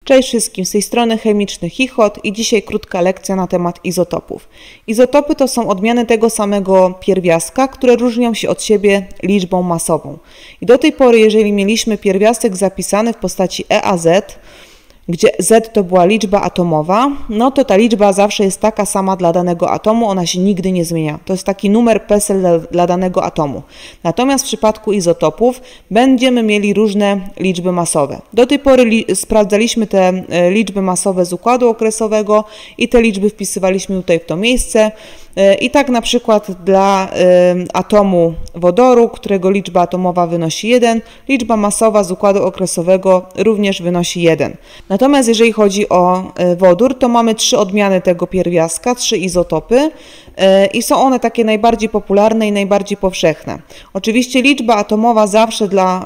Cześć wszystkim, z tej strony Chemiczny Chichot i dzisiaj krótka lekcja na temat izotopów. Izotopy to są odmiany tego samego pierwiastka, które różnią się od siebie liczbą masową. I do tej pory, jeżeli mieliśmy pierwiastek zapisany w postaci EAZ, gdzie Z to była liczba atomowa, no to ta liczba zawsze jest taka sama dla danego atomu, ona się nigdy nie zmienia. To jest taki numer PESEL dla danego atomu. Natomiast w przypadku izotopów będziemy mieli różne liczby masowe. Do tej pory sprawdzaliśmy te liczby masowe z układu okresowego i te liczby wpisywaliśmy tutaj w to miejsce. I tak na przykład dla atomu wodoru, którego liczba atomowa wynosi 1, liczba masowa z układu okresowego również wynosi 1. Natomiast jeżeli chodzi o wodór, to mamy 3 odmiany tego pierwiastka, 3 izotopy i są one takie najbardziej popularne i najbardziej powszechne. Oczywiście liczba atomowa zawsze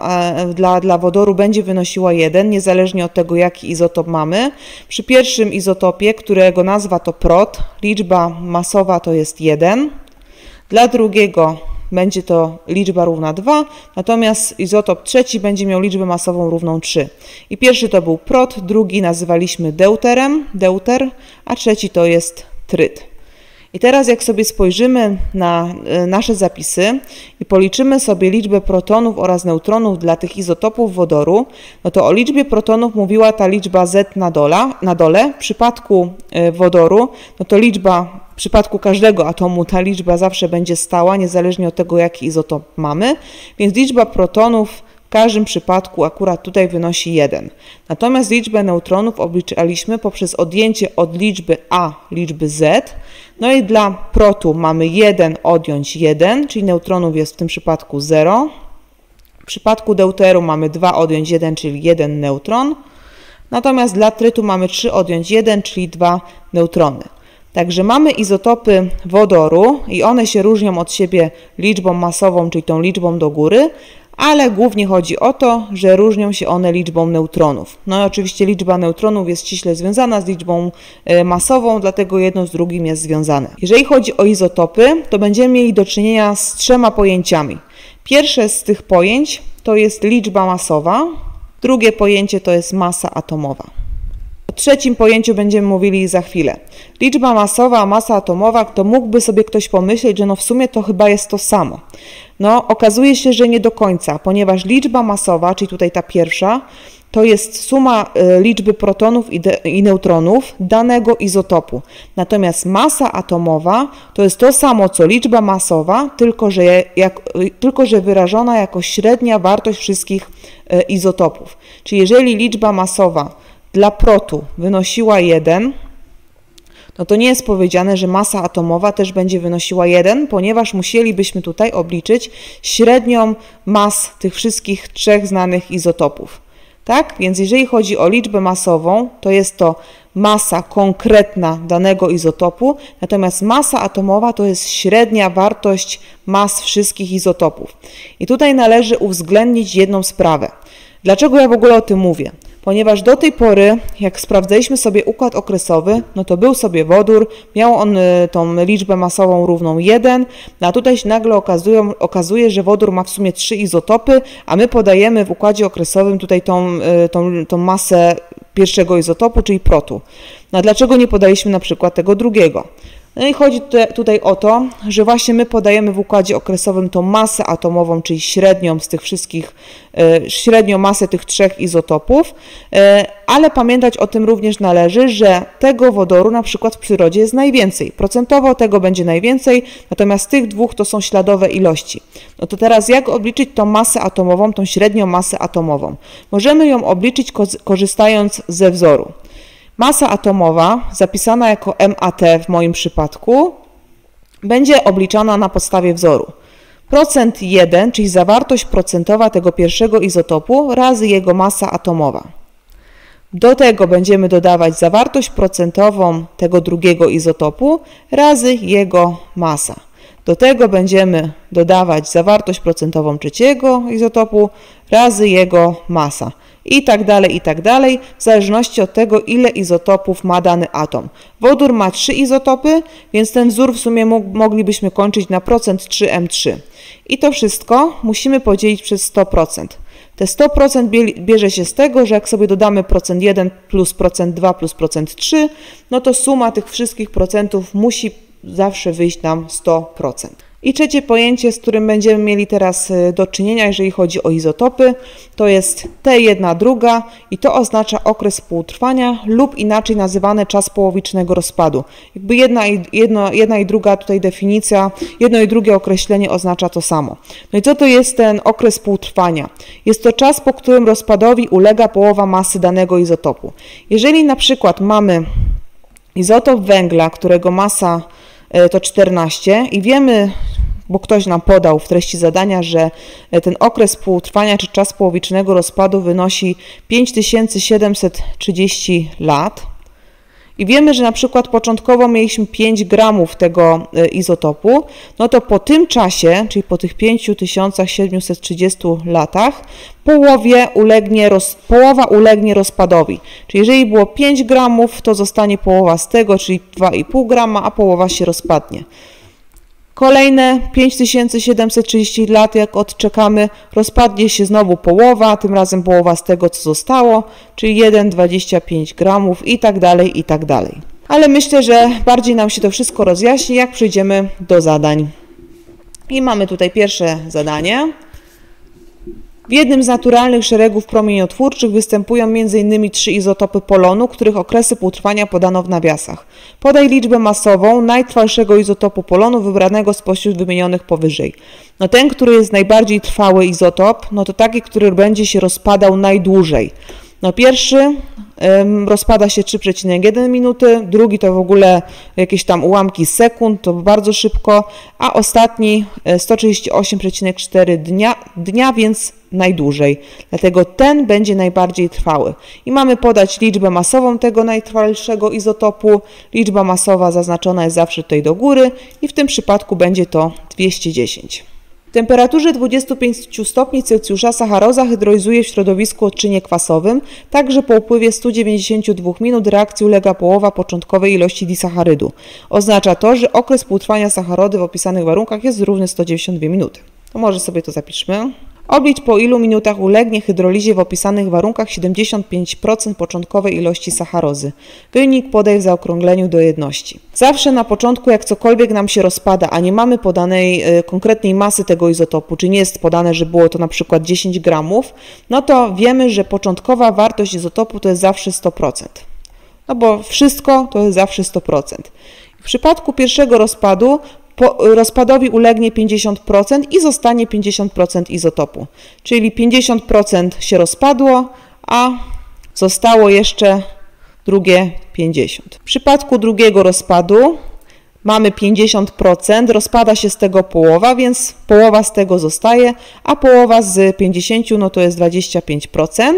dla wodoru będzie wynosiła 1, niezależnie od tego, jaki izotop mamy. Przy pierwszym izotopie, którego nazwa to prot, liczba masowa to jest 1. Dla drugiego będzie to liczba równa 2, natomiast izotop trzeci będzie miał liczbę masową równą 3. I pierwszy to był prot, drugi nazywaliśmy deuter, a trzeci to jest tryt. I teraz jak sobie spojrzymy na nasze zapisy i policzymy sobie liczbę protonów oraz neutronów dla tych izotopów wodoru, no to o liczbie protonów mówiła ta liczba Z na dole. W przypadku wodoru, no to w przypadku każdego atomu ta liczba zawsze będzie stała, niezależnie od tego, jaki izotop mamy, więc liczba protonów w każdym przypadku akurat tutaj wynosi 1. Natomiast liczbę neutronów obliczaliśmy poprzez odjęcie od liczby A liczby Z. No i dla protu mamy 1 odjąć 1, czyli neutronów jest w tym przypadku 0. W przypadku deuteru mamy 2 odjąć 1, czyli 1 neutron. Natomiast dla trytu mamy 3 odjąć 1, czyli 2 neutrony. Także mamy izotopy wodoru i one się różnią od siebie liczbą masową, czyli tą liczbą do góry, ale głównie chodzi o to, że różnią się one liczbą neutronów. No i oczywiście liczba neutronów jest ściśle związana z liczbą masową, dlatego jedno z drugim jest związane. Jeżeli chodzi o izotopy, to będziemy mieli do czynienia z 3 pojęciami. Pierwsze z tych pojęć to jest liczba masowa, drugie pojęcie to jest masa atomowa. O trzecim pojęciu będziemy mówili za chwilę. Liczba masowa, a masa atomowa, to mógłby sobie ktoś pomyśleć, że no w sumie to chyba jest to samo. No okazuje się, że nie do końca, ponieważ liczba masowa, czyli tutaj ta pierwsza, to jest suma liczby protonów i neutronów danego izotopu. Natomiast masa atomowa to jest to samo co liczba masowa, tylko że wyrażona jako średnia wartość wszystkich izotopów. Czyli jeżeli liczba masowa dla protu wynosiła 1, no to nie jest powiedziane, że masa atomowa też będzie wynosiła 1, ponieważ musielibyśmy tutaj obliczyć średnią mas tych wszystkich 3 znanych izotopów. Tak? Więc jeżeli chodzi o liczbę masową, to jest to masa konkretna danego izotopu, natomiast masa atomowa to jest średnia wartość mas wszystkich izotopów. I tutaj należy uwzględnić jedną sprawę. Dlaczego ja w ogóle o tym mówię? Ponieważ do tej pory, jak sprawdzaliśmy sobie układ okresowy, no to był sobie wodór, miał on tą liczbę masową równą 1, a tutaj się nagle okazuje, że wodór ma w sumie 3 izotopy, a my podajemy w układzie okresowym tutaj tą masę pierwszego izotopu, czyli protu. No a dlaczego nie podaliśmy na przykład tego drugiego? No i chodzi tutaj o to, że właśnie my podajemy w układzie okresowym tą masę atomową, czyli średnią z tych wszystkich, średnią masę tych 3 izotopów, ale pamiętać o tym również należy, że tego wodoru na przykład w przyrodzie jest najwięcej. Procentowo tego będzie najwięcej, natomiast tych dwóch to są śladowe ilości. No to teraz jak obliczyć tą masę atomową, tą średnią masę atomową? Możemy ją obliczyć korzystając ze wzoru. Masa atomowa, zapisana jako MAT w moim przypadku, będzie obliczana na podstawie wzoru. Procent 1, czyli zawartość procentowa tego pierwszego izotopu razy jego masa atomowa. Do tego będziemy dodawać zawartość procentową tego drugiego izotopu razy jego masa. Do tego będziemy dodawać zawartość procentową trzeciego izotopu razy jego masa. I tak dalej, w zależności od tego, ile izotopów ma dany atom. Wodór ma 3 izotopy, więc ten wzór w sumie moglibyśmy kończyć na procent 3m3. I to wszystko musimy podzielić przez 100%. Te 100% bierze się z tego, że jak sobie dodamy procent 1 plus procent 2 plus procent 3, no to suma tych wszystkich procentów musi zawsze wyjść nam 100%. I trzecie pojęcie, z którym będziemy mieli teraz do czynienia, jeżeli chodzi o izotopy, to jest T1/2 i to oznacza okres półtrwania lub inaczej nazywany czas połowicznego rozpadu. Jakby jedna i druga tutaj definicja, jedno i drugie określenie oznacza to samo. No i co to jest ten okres półtrwania? Jest to czas, po którym rozpadowi ulega połowa masy danego izotopu. Jeżeli na przykład mamy izotop węgla, którego masa to 14 i wiemy, bo ktoś nam podał w treści zadania, że ten okres półtrwania czy czas połowicznego rozpadu wynosi 5730 lat i wiemy, że na przykład początkowo mieliśmy 5 gramów tego izotopu, no to po tym czasie, czyli po tych 5730 latach, połowa ulegnie rozpadowi. Czyli jeżeli było 5 gramów, to zostanie połowa z tego, czyli 2,5 grama, a połowa się rozpadnie. Kolejne 5730 lat, jak odczekamy, rozpadnie się znowu połowa, tym razem połowa z tego, co zostało, czyli 1,25 gramów i tak dalej, i tak dalej. Ale myślę, że bardziej nam się to wszystko rozjaśni, jak przejdziemy do zadań. I mamy tutaj pierwsze zadanie. W jednym z naturalnych szeregów promieniotwórczych występują m.in. 3 izotopy polonu, których okresy półtrwania podano w nawiasach. Podaj liczbę masową najtrwalszego izotopu polonu wybranego spośród wymienionych powyżej. No ten, który jest najbardziej trwały izotop, no to taki, który będzie się rozpadał najdłużej. No pierwszy rozpada się 3,1 minuty, drugi to w ogóle jakieś tam ułamki sekund, to bardzo szybko, a ostatni 138,4 dnia, więc najdłużej. Dlatego ten będzie najbardziej trwały. I mamy podać liczbę masową tego najtrwalszego izotopu. Liczba masowa zaznaczona jest zawsze tutaj do góry i w tym przypadku będzie to 210. W temperaturze 25 stopni Celsjusza sacharoza hydrolizuje w środowisku odczynie kwasowym, tak że po upływie 192 minut reakcji ulega połowa początkowej ilości disacharydu. Oznacza to, że okres półtrwania sacharody w opisanych warunkach jest równy 192 minuty. To może sobie to zapiszmy. Oblicz, po ilu minutach ulegnie hydrolizie w opisanych warunkach 75% początkowej ilości sacharozy. Wynik podaj w zaokrągleniu do jedności. Zawsze na początku, jak cokolwiek nam się rozpada, a nie mamy podanej konkretnej masy tego izotopu, czy nie jest podane, że było to na przykład 10 gramów, no to wiemy, że początkowa wartość izotopu to jest zawsze 100%. No bo wszystko to jest zawsze 100%. W przypadku pierwszego rozpadu rozpadowi ulegnie 50% i zostanie 50% izotopu. Czyli 50% się rozpadło, a zostało jeszcze drugie 50%. W przypadku drugiego rozpadu mamy 50%, rozpada się z tego połowa, więc połowa z tego zostaje, a połowa z 50 no to jest 25%.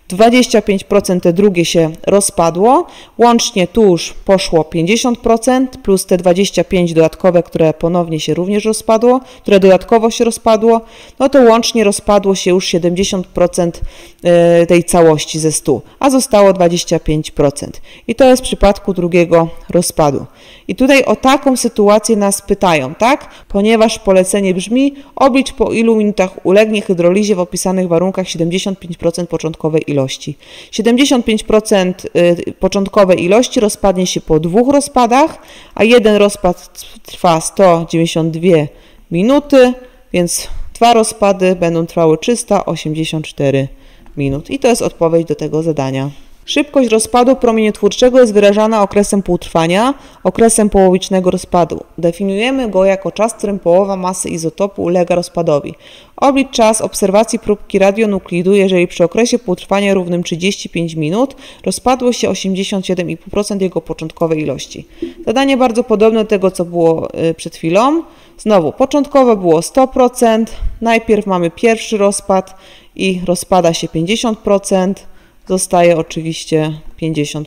25% te drugie się rozpadło, łącznie tu już poszło 50% plus te 25 dodatkowe, które ponownie się również rozpadło, które dodatkowo się rozpadło, no to łącznie rozpadło się już 70% tej całości ze 100, a zostało 25%. I to jest w przypadku drugiego rozpadu. I tutaj o taką sytuację nas pytają, tak? Ponieważ polecenie brzmi: oblicz, po ilu minutach ulegnie hydrolizie w opisanych warunkach 75% początkowej ilości. 75% początkowej ilości rozpadnie się po 2 rozpadach, a jeden rozpad trwa 192 minuty, więc 2 rozpady będą trwały 384 minut. I to jest odpowiedź do tego zadania. Szybkość rozpadu promieniotwórczego jest wyrażana okresem półtrwania, okresem połowicznego rozpadu. Definiujemy go jako czas, w którym połowa masy izotopu ulega rozpadowi. Oblicz czas obserwacji próbki radionuklidu, jeżeli przy okresie półtrwania równym 35 minut rozpadło się 87,5% jego początkowej ilości. Zadanie bardzo podobne do tego, co było przed chwilą. Znowu, początkowo było 100%, najpierw mamy pierwszy rozpad i rozpada się 50%. Zostaje oczywiście 50%.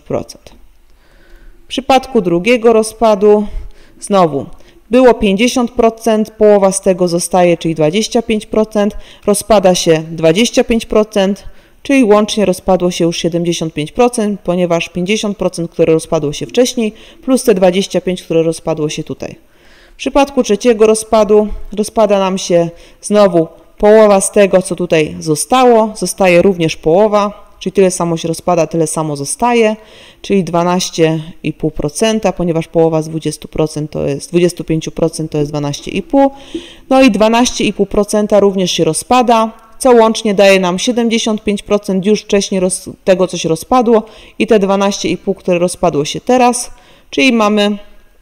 W przypadku drugiego rozpadu znowu było 50%, połowa z tego zostaje, czyli 25%, rozpada się 25%, czyli łącznie rozpadło się już 75%, ponieważ 50%, które rozpadło się wcześniej, plus te 25%, które rozpadło się tutaj. W przypadku trzeciego rozpadu rozpada nam się znowu połowa z tego, co tutaj zostało, zostaje również połowa, czyli tyle samo się rozpada, tyle samo zostaje, czyli 12,5%, ponieważ połowa z 20% to jest 25% to jest 12,5%. No i 12,5% również się rozpada, co łącznie daje nam 75% już wcześniej tego, co się rozpadło i te 12,5%, które rozpadło się teraz, czyli mamy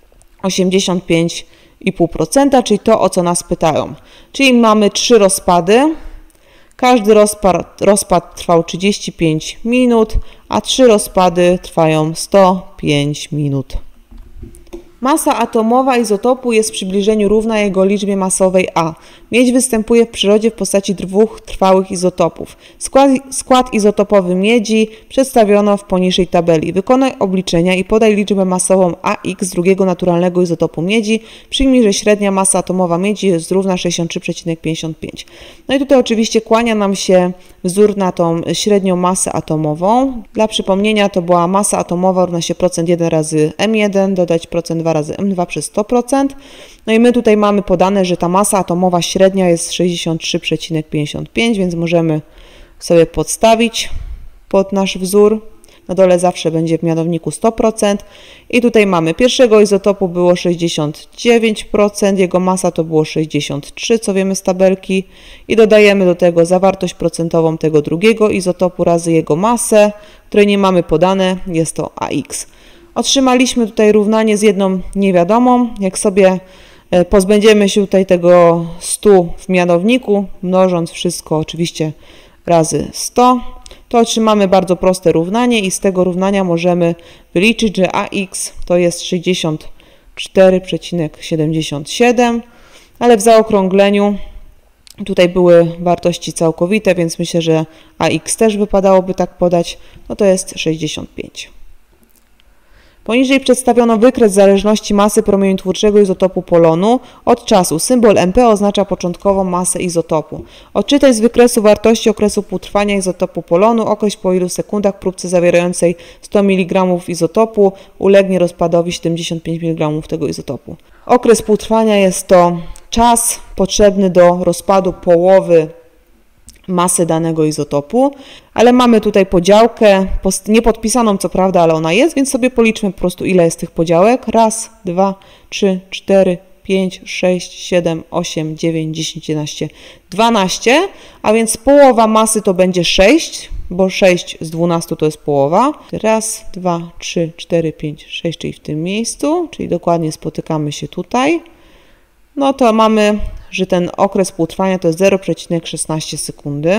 85,5%, czyli to, o co nas pytają. Czyli mamy 3 rozpady. Każdy rozpad trwał 35 minut, a 3 rozpady trwają 105 minut. Masa atomowa izotopu jest w przybliżeniu równa jego liczbie masowej A. Miedź występuje w przyrodzie w postaci 2 trwałych izotopów. Skład izotopowy miedzi przedstawiono w poniższej tabeli. Wykonaj obliczenia i podaj liczbę masową AX drugiego naturalnego izotopu miedzi. Przyjmij, że średnia masa atomowa miedzi jest równa 63,55. No i tutaj oczywiście kłania nam się wzór na tą średnią masę atomową. Dla przypomnienia to była masa atomowa równa się procent 1 razy M1, dodać procent 2 razy M2 przez 100%. No i my tutaj mamy podane, że ta masa atomowa średnia jest 63,55, więc możemy sobie podstawić pod nasz wzór. Na dole zawsze będzie w mianowniku 100%. I tutaj mamy pierwszego izotopu było 69%, jego masa to było 63, co wiemy z tabelki. I dodajemy do tego zawartość procentową tego drugiego izotopu razy jego masę, której nie mamy podane, jest to AX. Otrzymaliśmy tutaj równanie z jedną niewiadomą. Jak sobie pozbędziemy się tutaj tego 100 w mianowniku, mnożąc wszystko oczywiście razy 100, to otrzymamy bardzo proste równanie i z tego równania możemy wyliczyć, że AX to jest 64,77, ale w zaokrągleniu tutaj były wartości całkowite, więc myślę, że AX też wypadałoby tak podać, no to jest 65. Poniżej przedstawiono wykres zależności masy promieniotwórczego izotopu polonu od czasu. Symbol MP oznacza początkową masę izotopu. Odczytaj z wykresu wartości okresu półtrwania izotopu polonu. Określ, po ilu sekundach próbce zawierającej 100 mg izotopu ulegnie rozpadowi 75 mg tego izotopu. Okres półtrwania jest to czas potrzebny do rozpadu połowy masy danego izotopu, ale mamy tutaj podziałkę, niepodpisaną co prawda, ale ona jest, więc sobie policzmy po prostu, ile jest tych podziałek. 1, 2, 3, 4, 5, 6, 7, 8, 9, 10, 11, 12, a więc połowa masy to będzie 6, bo 6 z 12 to jest połowa. 1, 2, 3, 4, 5, 6, czyli w tym miejscu, czyli dokładnie spotykamy się tutaj. No to mamy, że ten okres półtrwania to jest 0,16 sekundy.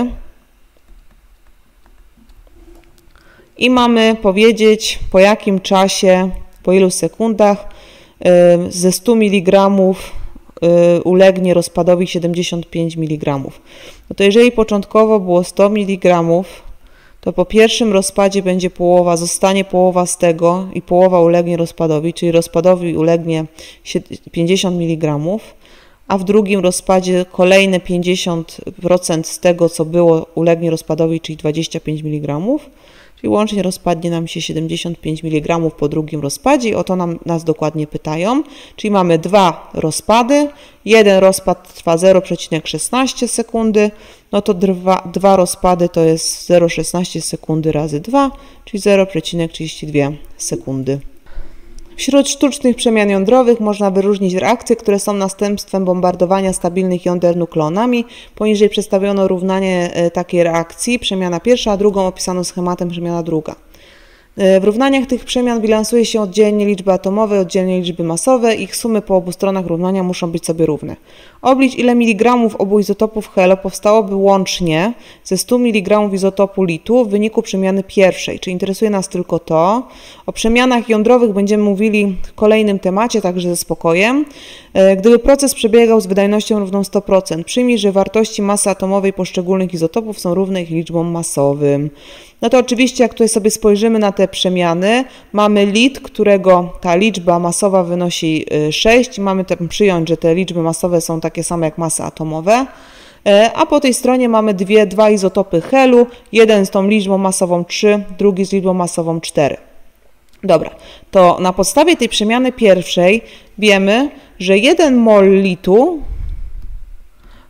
I mamy powiedzieć, po jakim czasie, po ilu sekundach ze 100 mg ulegnie rozpadowi 75 mg. No to jeżeli początkowo było 100 mg, to po pierwszym rozpadzie będzie połowa, zostanie połowa z tego i połowa ulegnie rozpadowi, czyli rozpadowi ulegnie 50 mg, a w drugim rozpadzie kolejne 50% z tego, co było, ulegnie rozpadowi, czyli 25 mg, czyli łącznie rozpadnie nam się 75 mg po drugim rozpadzie i o to nas dokładnie pytają. Czyli mamy 2 rozpady, jeden rozpad trwa 0,16 sekundy, no to 2 rozpady to jest 0,16 sekundy razy 2, czyli 0,32 sekundy. Wśród sztucznych przemian jądrowych można wyróżnić reakcje, które są następstwem bombardowania stabilnych jąder nukleonami. Poniżej przedstawiono równanie takiej reakcji, przemiana pierwsza, a drugą opisano schematem przemiana druga. W równaniach tych przemian bilansuje się oddzielnie liczby atomowe, oddzielnie liczby masowe. Ich sumy po obu stronach równania muszą być sobie równe. Oblicz, ile miligramów obu izotopów helo powstałoby łącznie ze 100 mg izotopu litu w wyniku przemiany pierwszej. Czyli interesuje nas tylko to. O przemianach jądrowych będziemy mówili w kolejnym temacie, także ze spokojem. Gdyby proces przebiegał z wydajnością równą 100%, przyjmij, że wartości masy atomowej poszczególnych izotopów są równe ich liczbom masowym. No to oczywiście, jak tutaj sobie spojrzymy na te przemiany, mamy lit, którego ta liczba masowa wynosi 6. Mamy przyjąć, że te liczby masowe są takie same jak masy atomowe. A po tej stronie mamy dwa izotopy helu. Jeden z tą liczbą masową 3, drugi z liczbą masową 4. Dobra, to na podstawie tej przemiany pierwszej wiemy, że 1 mol litu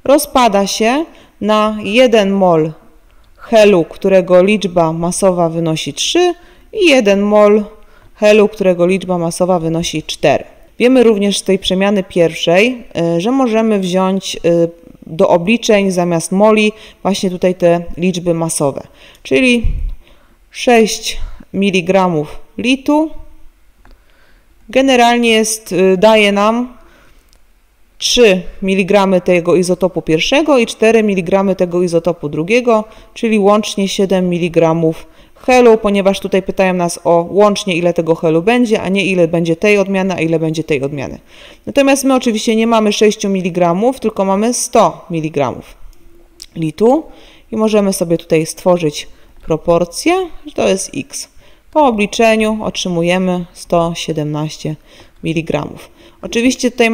rozpada się na 1 mol helu, którego liczba masowa wynosi 3 i 1 mol helu, którego liczba masowa wynosi 4. Wiemy również z tej przemiany pierwszej, że możemy wziąć do obliczeń zamiast moli właśnie tutaj te liczby masowe, czyli 6 mg litu generalnie daje nam 3 mg tego izotopu pierwszego i 4 mg tego izotopu drugiego, czyli łącznie 7 mg helu, ponieważ tutaj pytają nas o łącznie ile tego helu będzie, a nie ile będzie tej odmiany, a ile będzie tej odmiany. Natomiast my oczywiście nie mamy 6 mg, tylko mamy 100 mg litu i możemy sobie tutaj stworzyć proporcję, że to jest x. Po obliczeniu otrzymujemy 117 mg. Oczywiście tutaj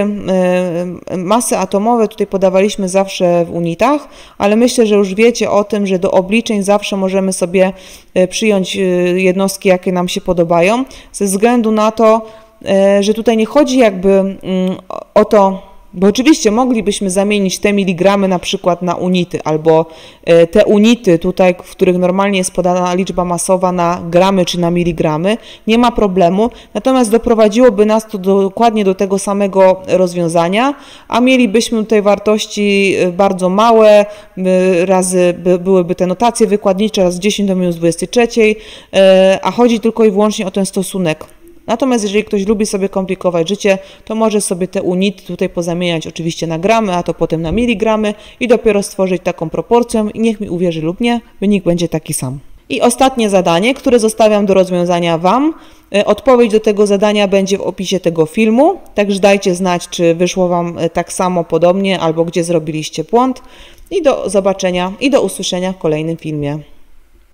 masy atomowe tutaj podawaliśmy zawsze w unitach, ale myślę, że już wiecie o tym, że do obliczeń zawsze możemy sobie przyjąć jednostki, jakie nam się podobają, ze względu na to, że tutaj nie chodzi jakby o to, bo oczywiście moglibyśmy zamienić te miligramy na przykład na unity, albo te unity tutaj, w których normalnie jest podana liczba masowa na gramy czy na miligramy, nie ma problemu, natomiast doprowadziłoby nas to dokładnie do tego samego rozwiązania, a mielibyśmy tutaj wartości bardzo małe, razy byłyby te notacje wykładnicze, raz 10 do minus 23, a chodzi tylko i wyłącznie o ten stosunek. Natomiast jeżeli ktoś lubi sobie komplikować życie, to może sobie te unity tutaj pozamieniać oczywiście na gramy, a to potem na miligramy i dopiero stworzyć taką proporcję i niech mi uwierzy lub nie, wynik będzie taki sam. I ostatnie zadanie, które zostawiam do rozwiązania Wam. Odpowiedź do tego zadania będzie w opisie tego filmu, także dajcie znać, czy wyszło Wam tak samo, podobnie, albo gdzie zrobiliście błąd. I do zobaczenia i do usłyszenia w kolejnym filmie.